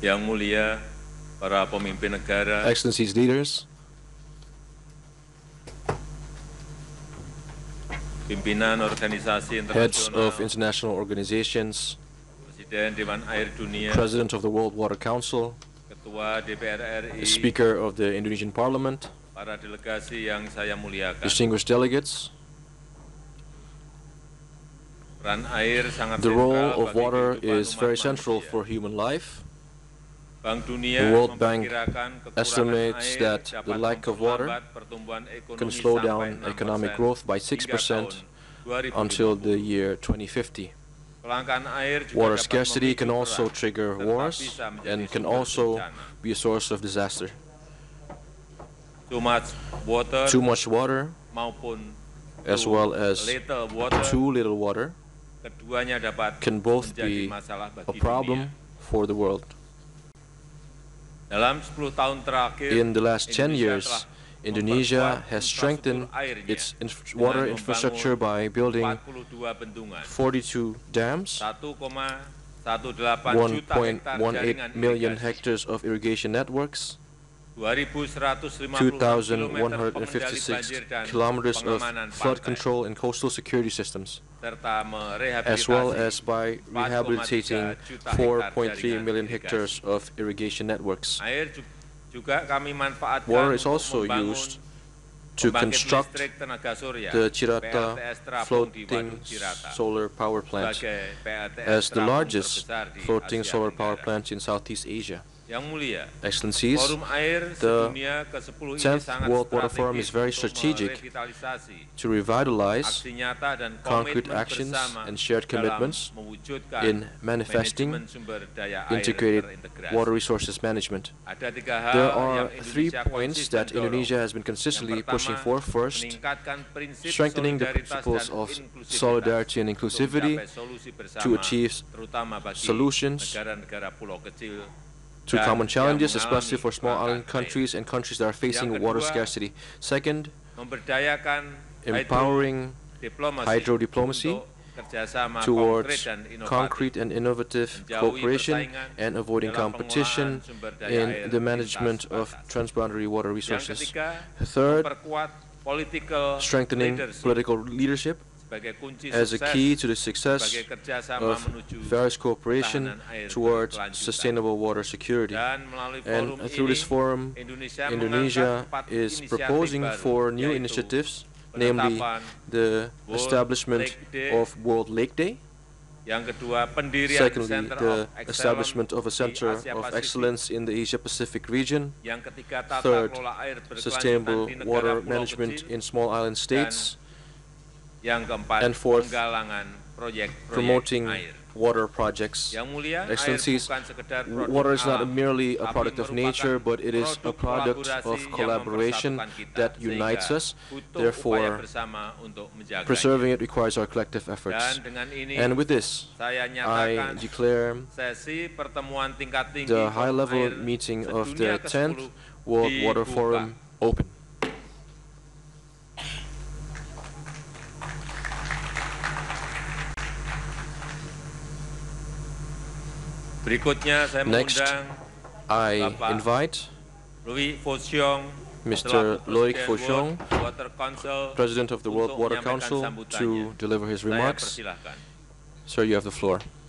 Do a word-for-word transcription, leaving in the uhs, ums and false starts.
Yang mulia para pemimpin negara, Excellencies, leaders, pimpinan organisasi heads of internasional, international organizations, Presiden Dewan Air Dunia, President of the World Water Council, Ketua D P R R I, Speaker of the Indonesian Parliament, para delegasi yang saya muliakan. distinguished delegates. Peran air sangat The sentral role of bagi water kehidupan is umat very central manusia. for human life. Bank Dunia The World Bank memperkirakan kekurangan estimates air that the dapat lack of water memperlambat pertumbuhan ekonomi can slow sampai down enam economic persen growth by six hingga percent tahun dua ribu lima puluh. until the year twenty fifty. Kelangkaan air juga Water dapat scarcity memicu can also perang, trigger serta wars bisa menjadi and can sumber also bencana. be a source of disaster. Too much water Too much water maupun as too well as little water, too little water keduanya dapat can both menjadi be masalah a bagi problem dunia. for the world. Dalam sepuluh tahun terakhir, In the last ten Indonesia years, telah Indonesia memperkuat has strengthened infrastruktur airnya its inf dengan water membangun infrastructure by building empat puluh dua bendungan, forty-two dams, satu koma delapan belas one juta point hektar one eight jaringan million irigasi, hectares of irrigation networks, dua ribu seratus lima two puluh thousand one kilometer hundred pengendali fifty-six banjir dan kilometers of pengamanan flood pantai, control and coastal security systems, serta as well merehabilitasi as by empat koma tiga rehabilitating juta four hektar point three jaringan million irigasi. hectares of irrigation networks. Air ju- juga kami manfaatkan Water is untuk also membangun used to pembangkit construct listrik tenaga surya the P L Cirata T S Terapung di floating Waduk Cirata solar power plant sebagai P L T S as the terapung largest terbesar di floating Asia solar power Tenggara. plant in Southeast Asia. Yang mulia, Excellencies, Forum Air the Sedunia ke sepuluh ini tenth sangat World Water Forum strategis is very untuk strategic merevitalisasi to revitalize aksi nyata dan concrete komitmen actions bersama and shared dalam commitments mewujudkan in manifesting manajemen sumber daya air integrated terintegrasi. water resources management. Ada tiga hal There yang are three Indonesia points konsisten that dorong. Indonesia has been Yang consistently pertama, pushing for. First, meningkatkan prinsip strengthening the solidaritas principles dan of inklusivitas solidarity and untuk inclusivity mencapai solusi bersama, to achieve terutama bagi solutions negara-negara pulau kecil to dan common yang challenges, mengalami especially for small island kelangkaan countries and countries that are facing Yang water kedua, scarcity. Second, memberdayakan empowering hydro-diplomasi hydro diplomacy untuk kerjasama towards konkret dan inovatif, concrete and innovative menjauhi cooperation persaingan and avoiding dalam competition pengolahan sumber daya in air the lintas management of batas. transboundary water Yang resources. ketiga, Third, memperkuat political strengthening leadership political leadership sebagai kunci as a sukses key to the success sebagai kerjasama of menuju various cooperation ketahanan air towards berkelanjutan. sustainable water security. Dan melalui And forum through ini, this forum, Indonesia, Indonesia mengangkat empat is inisiatif proposing baru, for new yaitu initiatives, namely penetapan the World establishment Lake Day, of World Lake Day. yang kedua pendirian Secondly, Center the of Excellence establishment of a di center Asia of Pasifik. excellence in the Asia Pacific region. Yang ketiga, tata Third, kelola air berkelanjutan sustainable di negara water pulau management kecil. in small island states. Yang keempat, And fourth, penggalangan proyek-proyek Promoting air. water projects. Yang mulia, Excellencies, air bukan sekedar produk water is not alam, merely a tapi product of merupakan nature, but it is a produk product kolaborasi of yang collaboration mempersatukan kita, that unites sehingga us. butuh upaya Therefore, bersama untuk menjaganya. preserving it requires our collective Dan efforts. dengan ini, And with this, saya I nyatakan declare sesi pertemuan tingkat tinggi the Forum high-level Air meeting of Sedunia the ke tenth sepuluh World Water dibuka. Forum open. Berikutnya saya Next, mengundang I Bapak invite Louis Fauchon, Mister selaku Loic Presiden Fauchon, World Water Council, President of the World untuk Water menyampaikan Council, sambutannya. to deliver his Saya remarks. persilahkan. Sir, you have the floor.